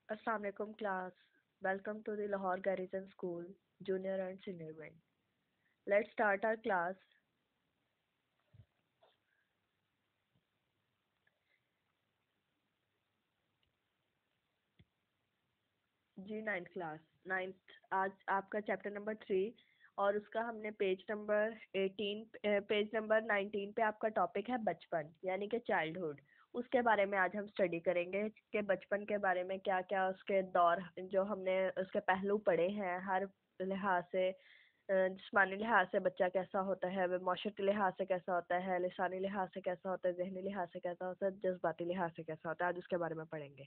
Assalamu alaikum class. Welcome to the Lahore Garrison School Junior and Senior Wing. Let's start our class. जी ninth class ninth आज आपका chapter number 3 और उसका हमने page number 19 पे आपका टॉपिक है बचपन यानी कि चाइल्डहुड। उसके बारे में आज हम स्टडी करेंगे कि बचपन के बारे में क्या क्या उसके दौर जो हमने उसके पहलू पढ़े हैं हर लिहाज से। जिस्मानी लिहाज से बच्चा कैसा होता है, वह माशरती लिहाज से कैसा होता है, लिसानी लिहाज से कैसा होता है, जहनी लिहाज से कैसा होता है, जज्बाती लिहाज से कैसा होता है, आज उसके बारे में पढ़ेंगे।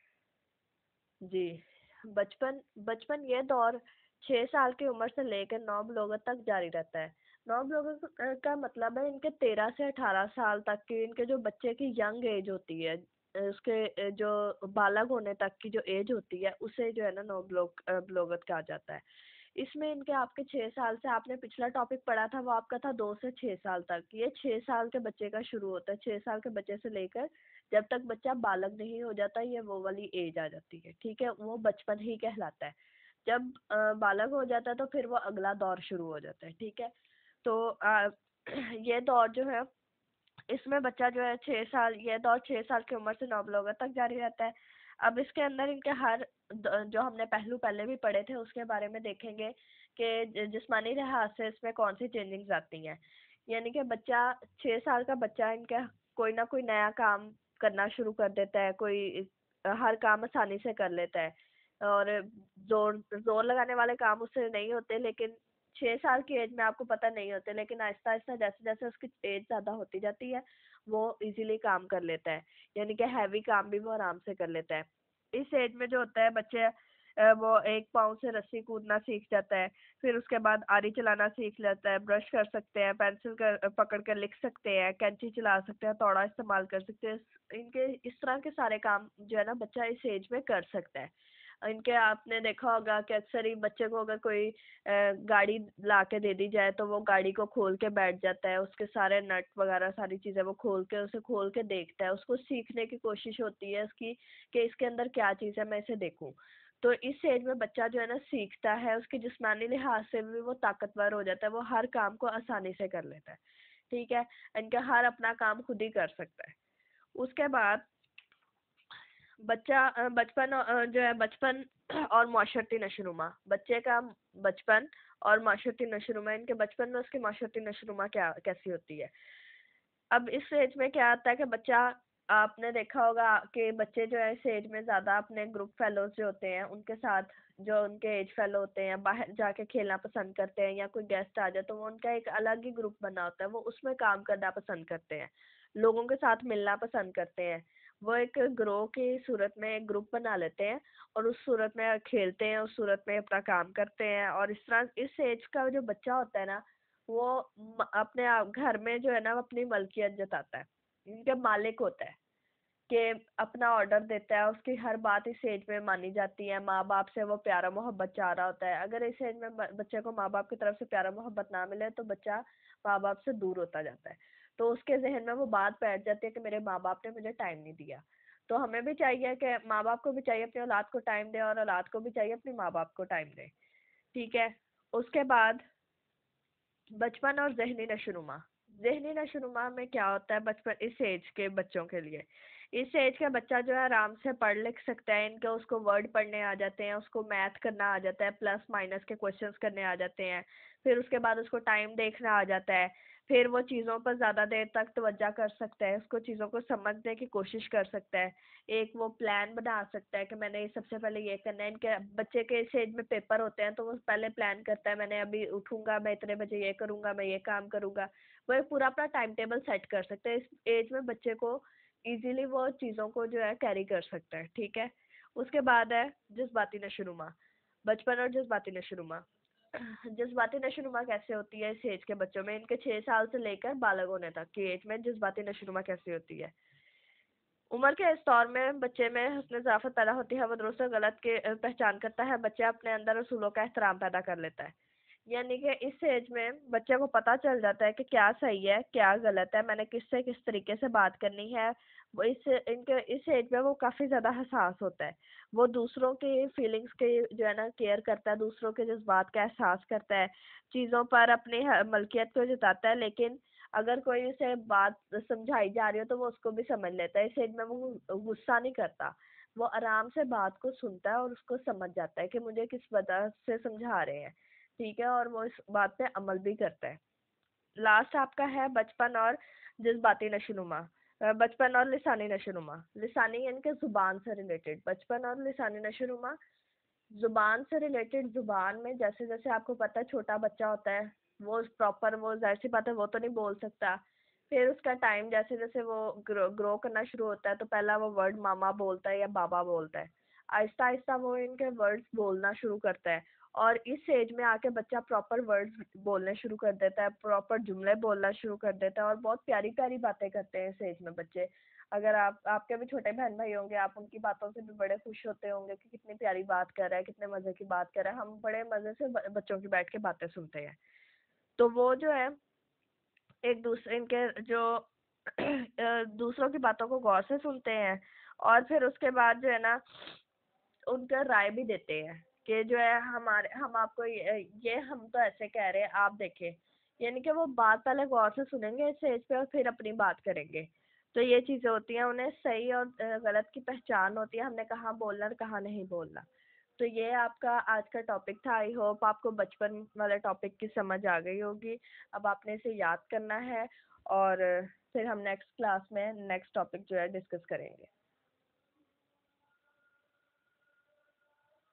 जी। बचपन बचपन ये दौर 6 साल की उम्र से लेकर नौबलूगत तक जारी रहता है। नौबलूगत का मतलब है इनके 13 से 18 साल तक की इनके जो बच्चे की यंग एज होती है। उसके जो बालग होने तक की जो एज होती है उसे जो है ना बलोगत कहा जाता है। इसमें इनके आपके 6 साल से आपने पिछला टॉपिक पढ़ा था वो आपका था 2 से 6 साल तक। ये 6 साल के बच्चे का शुरू होता है, 6 साल के बच्चे से लेकर जब तक बच्चा बालग नहीं हो जाता ये वो वाली एज आ जाती है। ठीक है, वो बचपन ही कहलाता है। जब बालग हो जाता है तो फिर वो अगला दौर शुरू हो जाता है। ठीक है, तो ये दौर जो है इसमें बच्चा जो है 6 साल, ये दौर 6 साल की उम्र से नौबलूगत तक जारी रहता है। अब इसके अंदर इनके जो हमने पहलू पहले भी पढ़े थे उसके बारे में देखेंगे कि जिस्मानी लिहाज से इसमें कौन सी चेंजिंग्स आती हैं। यानी कि बच्चा 6 साल का बच्चा इनका कोई ना कोई नया काम करना शुरू कर देता है, कोई हर काम आसानी से कर लेता है और जोर जोर लगाने वाले काम उससे नहीं होते। लेकिन 6 साल की एज में आपको पता नहीं होते, लेकिन आहिस्ता आहिस्ता जैसे जैसे उसकी एज ज्यादा होती जाती है वो इजीली काम कर लेता है। यानी कि हैवी काम भी वो आराम से कर लेता है। इस एज में जो होता है बच्चे वो एक पाँव से रस्सी कूदना सीख जाता है। फिर उसके बाद आरी चलाना सीख लेता है, ब्रश कर सकते हैं, पेंसिल कर पकड़ कर लिख सकते हैं, कैंची चला सकते हैं, तौड़ा इस्तेमाल कर सकते हैं। इनके इस तरह के सारे काम जो है ना बच्चा इस एज में कर सकता है। इनके आपने देखा होगा कि अक्सर ही बच्चे को अगर कोई गाड़ी ला के दे दी जाए तो वो गाड़ी को खोल के बैठ जाता है, उसके सारे नट वगैरह सारी चीजें वो खोल के उसे खोल के देखता है, उसको सीखने की कोशिश होती है उसकी कि इसके अंदर क्या चीज है मैं इसे देखूं। तो इस एज में बच्चा जो है ना सीखता है, उसके जिस्मानी लिहाज से भी वो ताकतवर हो जाता है, वो हर काम को आसानी से कर लेता है। ठीक है, इनका हर अपना काम खुद ही कर सकता है। उसके बाद जो है बचपन और माशरती नशोनुमा बच्चे का बचपन और माशरती नशोनुमा, इनके बचपन में उसकी माशरती नशोनुमा क्या कैसी होती है। अब इस एज में क्या आता है कि बच्चा, आपने देखा होगा कि बच्चे जो है इस एज में ज्यादा अपने ग्रुप फेलोज जो होते हैं उनके साथ, जो उनके एज फेलो होते हैं, बाहर जाके खेलना पसंद करते हैं या कोई गेस्ट आ जाए तो वो उनका एक अलग ही ग्रुप बना होता है, वो उसमें काम करना पसंद करते हैं, लोगों के साथ मिलना पसंद करते हैं। वो एक ग्रोह की सूरत में एक ग्रुप बना लेते हैं और उस सूरत में खेलते हैं, उस सूरत में अपना काम करते हैं। और इस तरह इस एज का जो बच्चा होता है ना वो अपने आप घर में जो है ना वो अपनी मलकियत जताता है, इनके मालिक होता है कि अपना ऑर्डर देता है, उसकी हर बात इस एज में मानी जाती है, माँ बाप से वो प्यारा मोहब्बत चाह रहा होता है। अगर इस एज में बच्चे को माँ बाप की तरफ से प्यारा मोहब्बत ना मिले तो बच्चा माँ बाप से दूर होता जाता है। तो उसके जहन में वो बात बैठ जाती है कि मेरे माँ बाप ने मुझे टाइम नहीं दिया। तो हमें भी चाहिए कि माँ बाप को भी चाहिए अपनी औलाद को टाइम दे और औलाद को भी चाहिए अपनी माँ बाप को टाइम दे। ठीक है, उसके बाद बचपन और जहनी नशोनुमा। जहनी नशोनुमा में क्या होता है बचपन इस एज के बच्चों के लिए, इस एज का बच्चा जो है आराम से पढ़ लिख सकता है, इनके उसको वर्ड पढ़ने आ जाते हैं, उसको मैथ करना आ जाता है, प्लस माइनस के क्वेश्चंस करने आ जाते हैं। फिर उसके बाद उसको टाइम देखना आ जाता है। फिर वो चीज़ों पर ज़्यादा देर तक तवज्जो कर सकता है, उसको चीज़ों को समझने की कोशिश कर सकता है। एक वो प्लान बना सकता है कि मैंने ये सबसे पहले ये करना है। इनके बच्चे के इस एज में पेपर होते हैं तो वो पहले प्लान करता है, मैंने अभी उठूंगा, मैं इतने बजे ये करूंगा, मैं ये काम करूंगा। वो एक पूरा अपना टाइम टेबल सेट कर सकते हैं। इस एज में बच्चे को इजीली वो चीज़ों को जो है कैरी कर सकता है। ठीक है, उसके बाद है जज्बाती नशोनुमा। बचपन और जज्बाती नशोनुमा। जज्बाती नशोनुमा कैसे होती है इस एज के बच्चों में, इनके 6 साल से लेकर बालग होने तक की एज में जज्बाती नशोनुमा कैसे होती है। उम्र के इस दौर में बच्चे में हुस्न ज़ाफ़त पैदा होती है, वो दुरुस्त और गलत के पहचान करता है, बच्चा अपने अंदर असूलों का एहतराम पैदा कर लेता है। यानी कि इस एज में बच्चे को पता चल जाता है कि क्या सही है क्या गलत है, मैंने किससे किस तरीके से बात करनी है। वो इस एज में वो काफी ज्यादा हसास होता है। वो दूसरों के फीलिंग्स के जो है ना केयर करता है, दूसरों के जज्बात का एहसास करता है, चीजों पर अपनी मलकियत को जताता है। लेकिन अगर कोई उसे बात समझाई जा रही हो तो वो उसको भी समझ लेता है। इस एज में वो गुस्सा नहीं करता, वो आराम से बात को सुनता है और उसको समझ जाता है कि मुझे किस वजह से समझा रहे हैं, ठीक है, और वो इस बात पे अमल भी करता है। लास्ट आपका है बचपन और जज्बाती नशोनुमा। बचपन और लिसानी नशोनुमा। लिसानी यानी कि जुबान से रिलेटेड, बचपन और लिसानी नशोनुमा। जुबान से रिलेटेड, जुबान में जैसे जैसे आपको पता है छोटा बच्चा होता है, वो प्रॉपर, वो जाहिर सी बात है वो तो नहीं बोल सकता। फिर उसका टाइम जैसे जैसे वो ग्रो करना शुरू होता है तो पहला वो वर्ड मामा बोलता है या बाबा बोलता है। आहिस्ता आहिस्ता वो इनके वर्ड्स बोलना शुरू करता है। और इस एज में आके बच्चा प्रॉपर वर्ड्स बोलने शुरू कर देता है, प्रॉपर जुमले बोलना शुरू कर देता है और बहुत प्यारी प्यारी बातें करते हैं इस एज में बच्चे। अगर आपके भी छोटे बहन भाई होंगे, आप उनकी बातों से भी बड़े खुश होते होंगे कि कितनी प्यारी बात कर रहा है, कितने मजे की बात कर रहा है। हम बड़े मजे से बच्चों की बैठ के बातें सुनते हैं। तो वो जो है एक दूसरे इनके जो दूसरों की बातों को गौर से सुनते हैं, और फिर उसके बाद जो है ना उनका राय भी देते हैं कि जो है हमारे हम आपको ये हम तो ऐसे कह रहे हैं, आप देखें। यानी कि वो बात पहले गौर से सुनेंगे स्टेज पे और फिर अपनी बात करेंगे। तो ये चीजें होती हैं, उन्हें सही और गलत की पहचान होती है, हमने कहाँ बोलना और कहाँ नहीं बोलना। तो ये आपका आज का टॉपिक था। आई होप आपको बचपन वाले टॉपिक की समझ आ गई होगी। अब आपने इसे याद करना है और फिर हम नेक्स्ट क्लास में नेक्स्ट टॉपिक जो है डिस्कस करेंगे।